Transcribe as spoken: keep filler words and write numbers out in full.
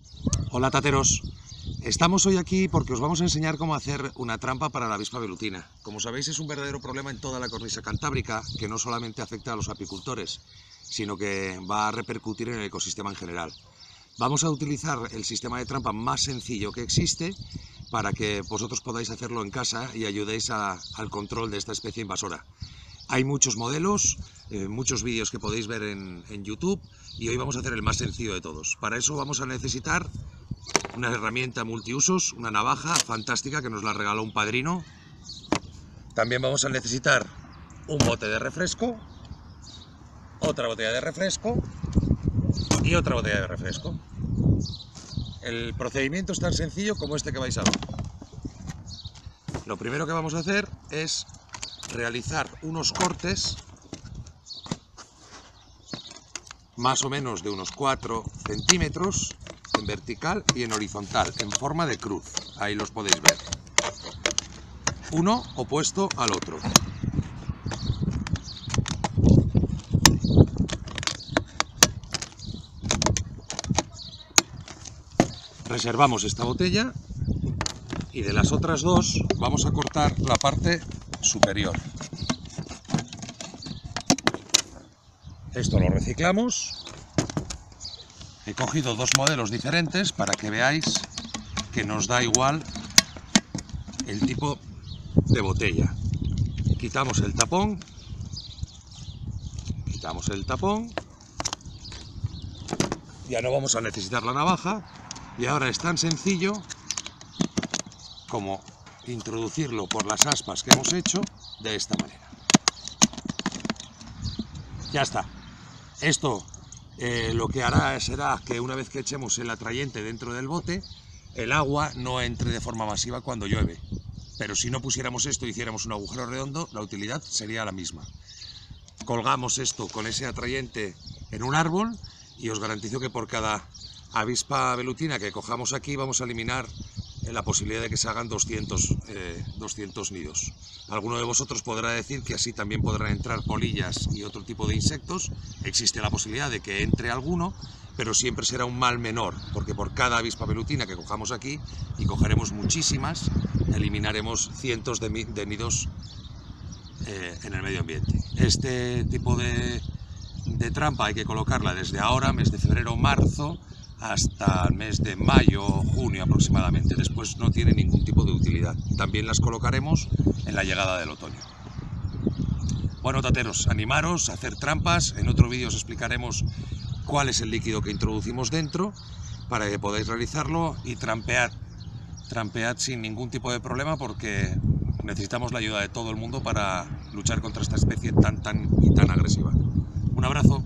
Hola tateros, estamos hoy aquí porque os vamos a enseñar cómo hacer una trampa para la avispa velutina. Como sabéis, es un verdadero problema en toda la cornisa cantábrica que no solamente afecta a los apicultores, sino que va a repercutir en el ecosistema en general. Vamos a utilizar el sistema de trampa más sencillo que existe para que vosotros podáis hacerlo en casa y ayudéis a, al control de esta especie invasora. Hay muchos modelos, eh, muchos vídeos que podéis ver en, en YouTube, y hoy vamos a hacer el más sencillo de todos. Para eso vamos a necesitar una herramienta multiusos, una navaja fantástica que nos la regaló un padrino. También vamos a necesitar un bote de refresco, otra botella de refresco y otra botella de refresco. El procedimiento es tan sencillo como este que vais a ver. Lo primero que vamos a hacer es realizar unos cortes más o menos de unos cuatro centímetros en vertical y en horizontal, en forma de cruz. Ahí los podéis ver. Uno opuesto al otro. Reservamos esta botella y de las otras dos vamos a cortar la parte superior. Esto lo reciclamos. He cogido dos modelos diferentes para que veáis que nos da igual el tipo de botella. Quitamos el tapón, quitamos el tapón, ya no vamos a necesitar la navaja y ahora es tan sencillo como introducirlo por las aspas que hemos hecho de esta manera. Ya está. Esto eh, lo que hará será que una vez que echemos el atrayente dentro del bote, el agua no entre de forma masiva cuando llueve. Pero si no pusiéramos esto y hiciéramos un agujero redondo, la utilidad sería la misma. Colgamos esto con ese atrayente en un árbol y os garantizo que por cada avispa velutina que cojamos aquí vamos a eliminar la posibilidad de que se hagan doscientos, eh, doscientos nidos. Alguno de vosotros podrá decir que así también podrán entrar polillas y otro tipo de insectos. Existe la posibilidad de que entre alguno, pero siempre será un mal menor, porque por cada avispa velutina que cojamos aquí, y cogeremos muchísimas, eliminaremos cientos de, de nidos eh, en el medio ambiente. Este tipo de, de trampa hay que colocarla desde ahora, mes de febrero o marzo, hasta el mes de mayo o junio aproximadamente. Después no tiene ningún tipo de utilidad. También las colocaremos en la llegada del otoño. Bueno, tateros, animaros a hacer trampas. En otro vídeo os explicaremos cuál es el líquido que introducimos dentro para que podáis realizarlo y trampead. Trampead sin ningún tipo de problema, porque necesitamos la ayuda de todo el mundo para luchar contra esta especie tan, tan y tan agresiva. Un abrazo.